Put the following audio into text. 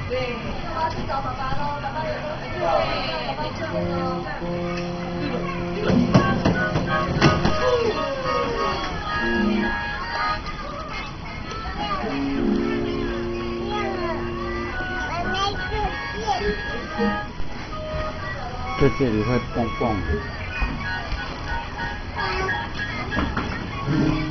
对，我要去找爸爸喽，爸爸有东西。对，爸爸这边哦。 在这里会蹦蹦的。